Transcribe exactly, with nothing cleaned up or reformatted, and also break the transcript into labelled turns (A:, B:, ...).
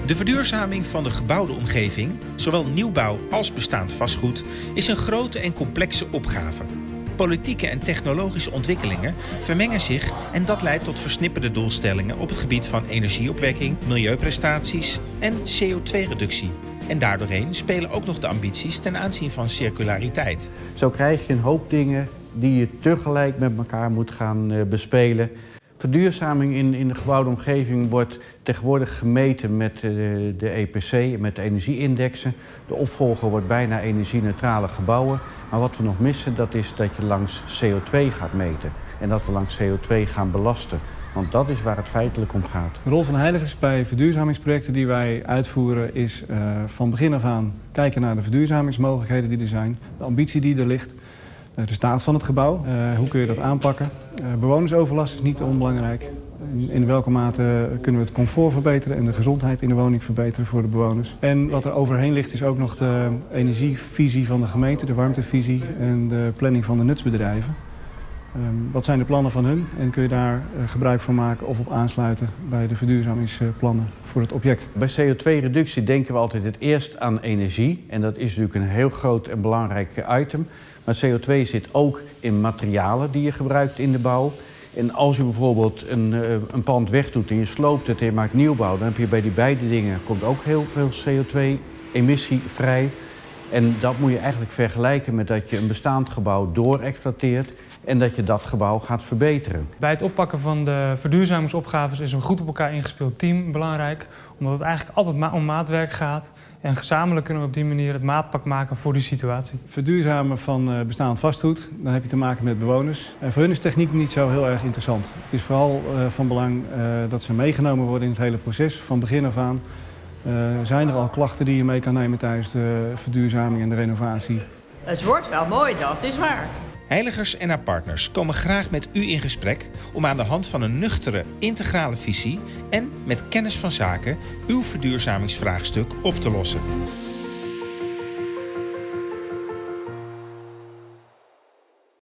A: De verduurzaming van de gebouwde omgeving, zowel nieuwbouw als bestaand vastgoed, is een grote en complexe opgave. Politieke en technologische ontwikkelingen vermengen zich en dat leidt tot versnipperde doelstellingen op het gebied van energieopwekking, milieuprestaties en C O twee reductie. En daardoorheen spelen ook nog de ambities ten aanzien van circulariteit.
B: Zo krijg je een hoop dingen die je tegelijk met elkaar moet gaan uh, bespelen. Verduurzaming in, in de gebouwde omgeving wordt tegenwoordig gemeten met uh, de E P C, met de energieindexen. De opvolger wordt bijna energie-neutrale gebouwen. Maar wat we nog missen, dat is dat je langs C O twee gaat meten. En dat we langs C O twee gaan belasten. Want dat is waar het feitelijk om gaat.
C: De rol van Heiligers bij verduurzamingsprojecten die wij uitvoeren is uh, van begin af aan kijken naar de verduurzamingsmogelijkheden die er zijn. De ambitie die er ligt. Uh, de staat van het gebouw. Uh, hoe kun je dat aanpakken? Uh, bewonersoverlast is niet onbelangrijk. In, in welke mate kunnen we het comfort verbeteren en de gezondheid in de woning verbeteren voor de bewoners. En wat er overheen ligt is ook nog de energievisie van de gemeente, de warmtevisie en de planning van de nutsbedrijven. Um, wat zijn de plannen van hun en kun je daar uh, gebruik van maken of op aansluiten bij de verduurzamingsplannen voor het object.
B: Bij C O twee reductie denken we altijd het eerst aan energie. En dat is natuurlijk een heel groot en belangrijk item. Maar C O twee zit ook in materialen die je gebruikt in de bouw. En als je bijvoorbeeld een, uh, een pand wegdoet en je sloopt het en je maakt nieuwbouw, dan heb je bij die beide dingen komt ook heel veel C O twee emissie vrij. En dat moet je eigenlijk vergelijken met dat je een bestaand gebouw doorexploiteert en dat je dat gebouw gaat verbeteren.
D: Bij het oppakken van de verduurzamingsopgaves is een goed op elkaar ingespeeld team belangrijk, omdat het eigenlijk altijd ma- om maatwerk gaat. En gezamenlijk kunnen we op die manier het maatpak maken voor die situatie.
C: Verduurzamen van uh, bestaand vastgoed, dan heb je te maken met bewoners. En voor hun is techniek niet zo heel erg interessant. Het is vooral uh, van belang uh, dat ze meegenomen worden in het hele proces, van begin af aan. Uh, zijn er al klachten die je mee kan nemen tijdens de verduurzaming en de renovatie?
E: Het wordt wel mooi, dat is waar.
A: Heiligers en haar partners komen graag met u in gesprek om aan de hand van een nuchtere, integrale visie en met kennis van zaken uw verduurzamingsvraagstuk op te lossen.